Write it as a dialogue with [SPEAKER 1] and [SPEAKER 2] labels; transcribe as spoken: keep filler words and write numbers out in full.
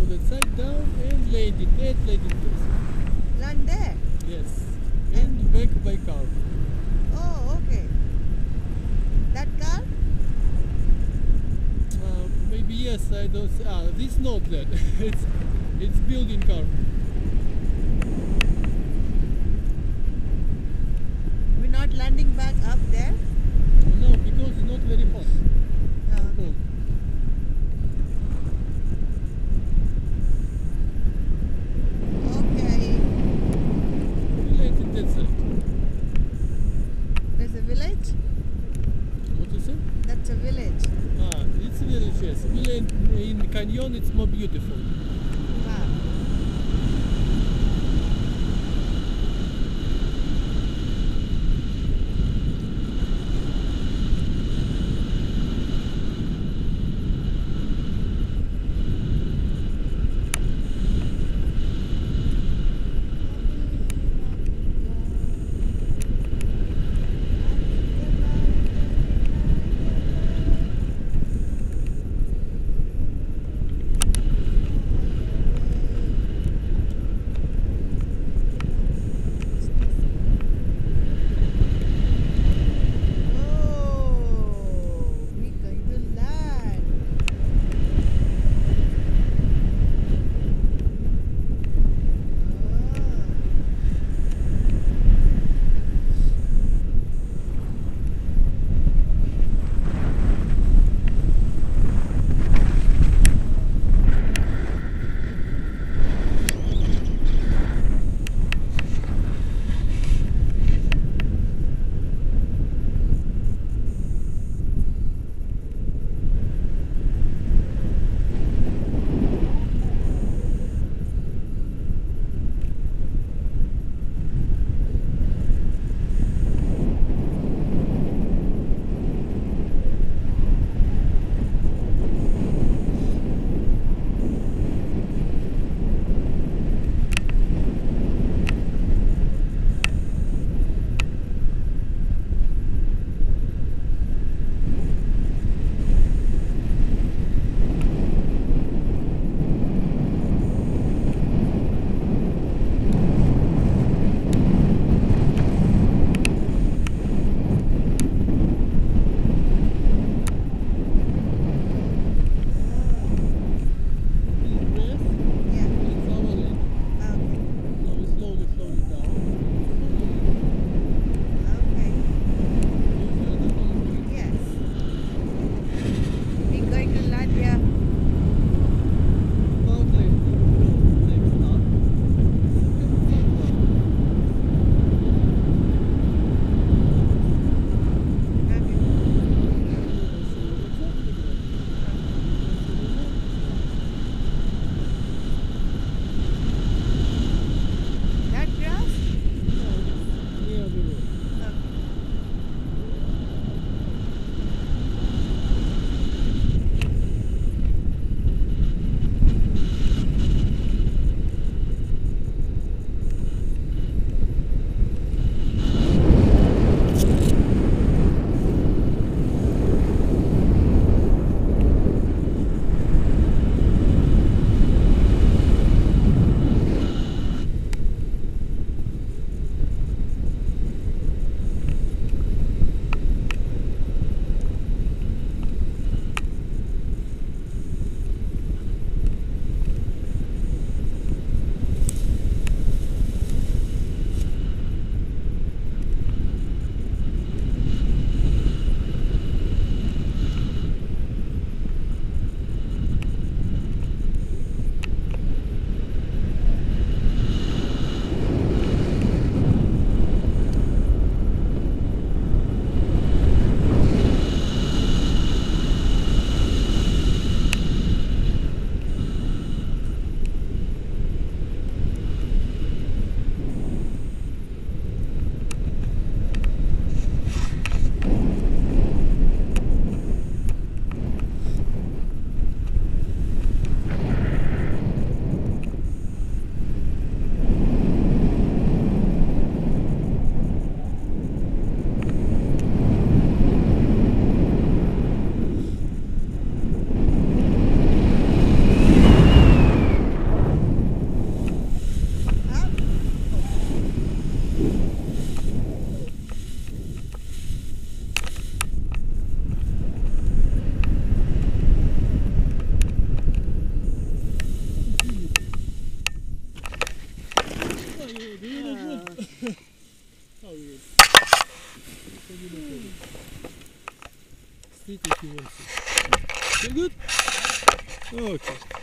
[SPEAKER 1] for the side down and landing, that landing place.
[SPEAKER 2] Land there?
[SPEAKER 1] Yes. And back by car.
[SPEAKER 2] Oh, okay. That car?
[SPEAKER 1] Uh, maybe yes, I don't. Ah, this not that. it's it's building car.
[SPEAKER 2] We're not landing back up there?
[SPEAKER 1] No, because it's not very hot.
[SPEAKER 2] Oh,
[SPEAKER 1] Or
[SPEAKER 2] okay.
[SPEAKER 1] cold.
[SPEAKER 2] Okay.
[SPEAKER 1] We land in that side.
[SPEAKER 2] There's a village?
[SPEAKER 1] What you say?
[SPEAKER 2] That's a village.
[SPEAKER 1] Ah, it's village. Yes, we land in canyon. It's more beautiful.
[SPEAKER 2] Wow.
[SPEAKER 1] How weird. Street if you want to. Feel good? Okay.